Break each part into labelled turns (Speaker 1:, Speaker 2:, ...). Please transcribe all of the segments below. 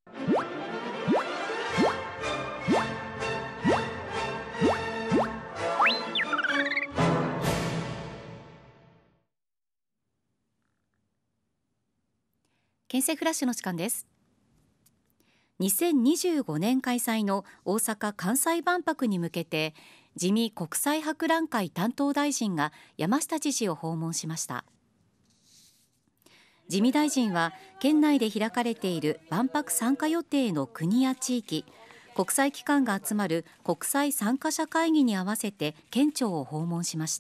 Speaker 1: 県政フラッシュの時間です。2025年開催の大阪・関西万博に向けて、自見国際博覧会担当大臣が山下知事を訪問しました。自見大臣は県内で開かれている万博参加予定の国や地域、国際機関が集まる国際参加者会議に合わせて県庁を訪問しました。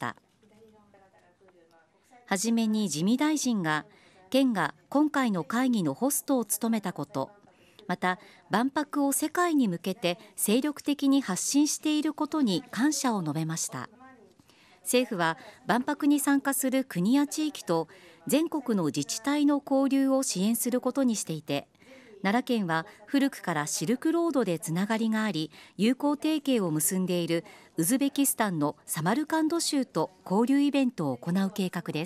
Speaker 1: はじめに自見大臣が県が今回の会議のホストを務めたこと、また万博を世界に向けて精力的に発信していることに感謝を述べました。政府は万博に参加する国や地域と全国の自治体の交流を支援することにしていて、奈良県は古くからシルクロードでつながりがあり、友好提携を結んでいるウズベキスタンのサマルカンド州と交流イベントを行う計画です。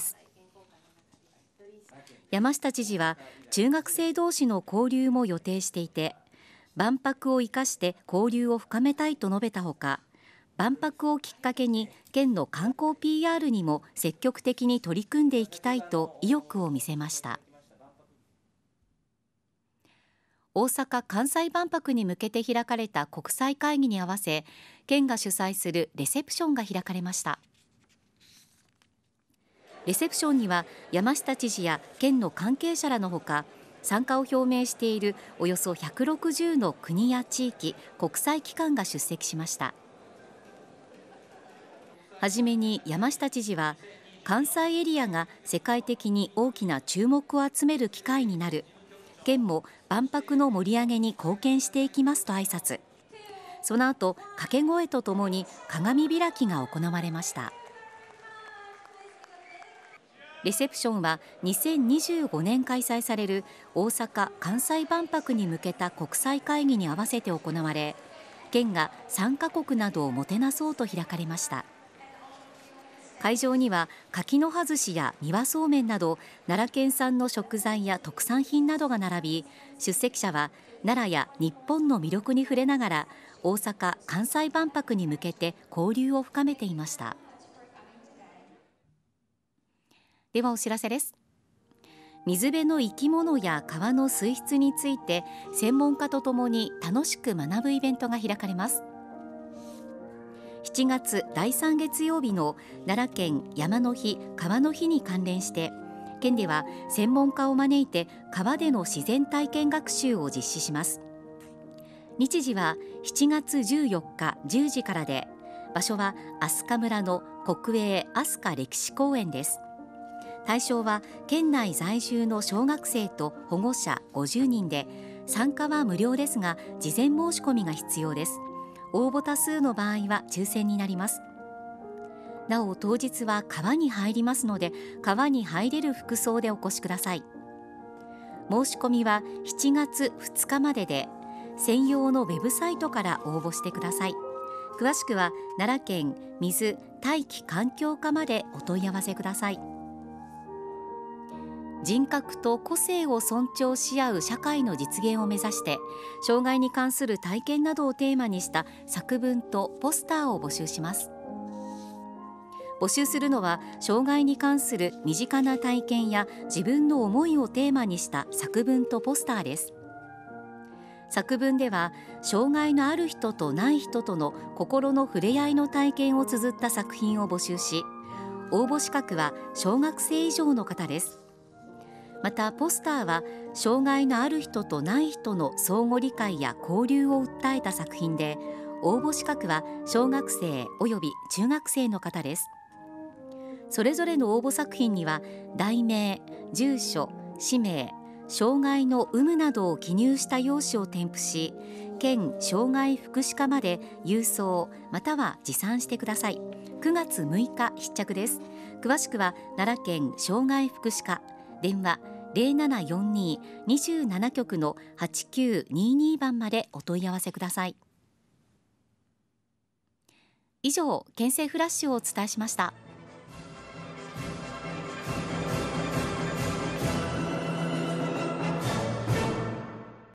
Speaker 1: 山下知事は中学生同士の交流も予定していて、万博を生かして交流を深めたいと述べたほか、万博をきっかけに県の観光 PR にも積極的に取り組んでいきたいと意欲を見せました。大阪・関西万博に向けて開かれた国際会議に合わせ、県が主催するレセプションが開かれました。レセプションには山下知事や県の関係者らのほか、参加を表明しているおよそ160の国や地域、国際機関が出席しました。はじめに山下知事は、関西エリアが世界的に大きな注目を集める機会になる、県も万博の盛り上げに貢献していきますと挨拶。その後、掛け声とともに鏡開きが行われました。レセプションは2025年開催される大阪・関西万博に向けた国際会議に合わせて行われ、県が参加国などをもてなそうと開かれました。会場には柿の葉寿司や三輪そうめんなど奈良県産の食材や特産品などが並び、出席者は奈良や日本の魅力に触れながら大阪・関西万博に向けて交流を深めていました。ではお知らせです。水辺の生き物や川の水質について専門家とともに楽しく学ぶイベントが開かれます。7月第3月曜日の奈良県山の日川の日に関連して、県では専門家を招いて川での自然体験学習を実施します。日時は7月14日10時からで、場所は飛鳥村の国営飛鳥歴史公園です。対象は県内在住の小学生と保護者50人で、参加は無料ですが事前申し込みが必要です。応募多数の場合は抽選になります。なお当日は川に入りますので、川に入れる服装でお越しください。申し込みは7月2日までで、専用のウェブサイトから応募してください。詳しくは奈良県水・大気環境課までお問い合わせください。人格と個性を尊重し合う社会の実現を目指して、障害に関する体験などをテーマにした作文とポスターを募集します。募集するのは障害に関する身近な体験や自分の思いをテーマにした作文とポスターです。作文では障害のある人とない人との心の触れ合いの体験を綴った作品を募集し、応募資格は小学生以上の方です。またポスターは障害のある人とない人の相互理解や交流を訴えた作品で、応募資格は小学生および中学生の方です。それぞれの応募作品には題名、住所、氏名、障害の有無などを記入した用紙を添付し、県障害福祉課まで郵送または持参してください。9月6日必着です。詳しくは奈良県障害福祉課、電話0742-27局の8922番までお問い合わせください。以上、県政フラッシュをお伝えしました。